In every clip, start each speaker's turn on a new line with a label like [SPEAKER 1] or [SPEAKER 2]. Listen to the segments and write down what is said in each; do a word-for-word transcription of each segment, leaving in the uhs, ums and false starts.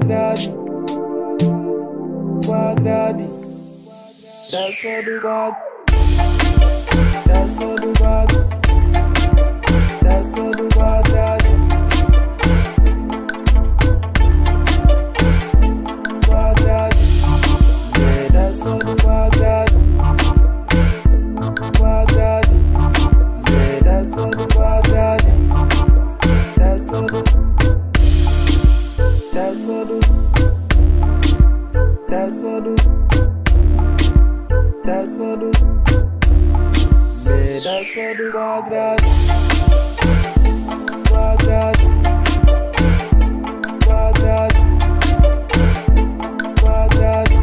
[SPEAKER 1] quadrado, quadrado, dança do quadrado, dança do quadrado, dança do quadrado, quadrado, yeah, dança do quadrado, quadrado, yeah, dança do quadrado, dança do, dança do, dança do, dança do, yeah, dança do quadrado, quadrado, quadrado, quadrado,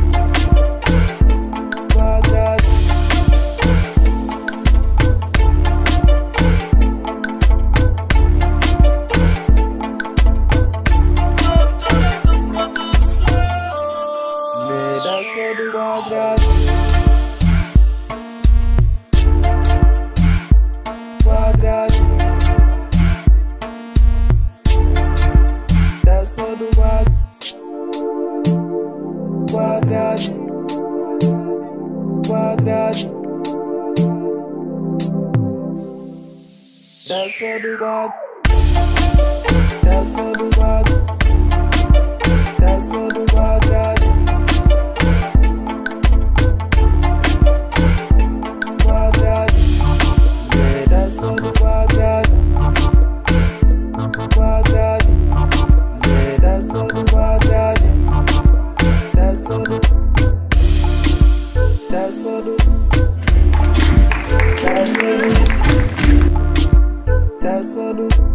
[SPEAKER 1] quadrado, me dança do quadrado, quadrado, dança do quadrado, quadrado, quadrado, dança do quadrado, dança do quadrado, dança do quadrado, quadrado, yeah, dança do quadrado, quadrado, yeah, dança do quadrado, dança do, dança do, dança do, dança do.